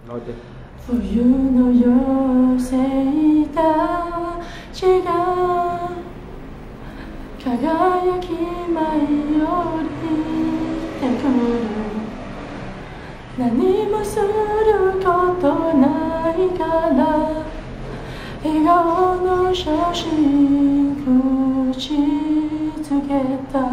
冬の寄せた血が輝き舞い降りてくる。何もすることないから笑顔の写真口つけた。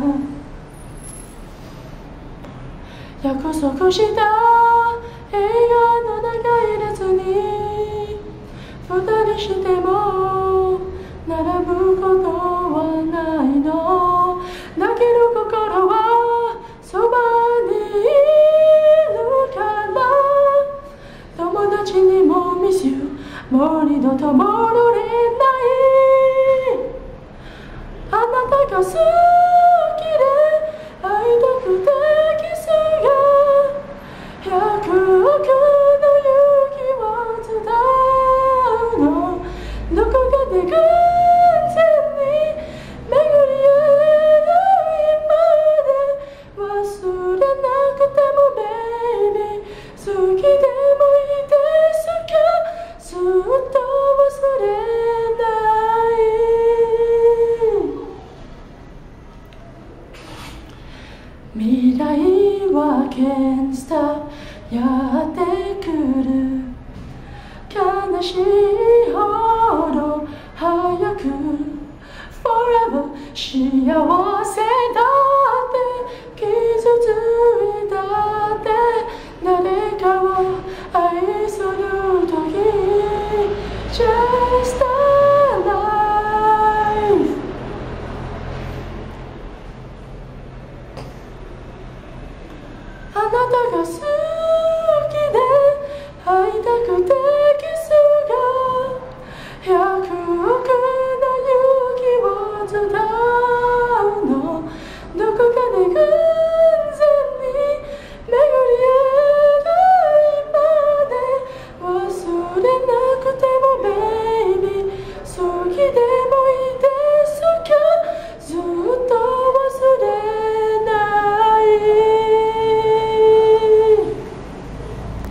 約束した映画の長い列に二人しても並ぶことはないの。だけど心はそばにいるから友達にもミスユもう二度と戻れない。あなたが好きで会いたくてキスが100億の勇気を伝うの。どこかで偶然に巡り合う今で忘れなくてもベイビー好きでもいいですかずっと忘れない未来はCan't Stopやってくる。悲しいほど早く Forever 幸せだって傷ついたって誰かを愛する時じゃ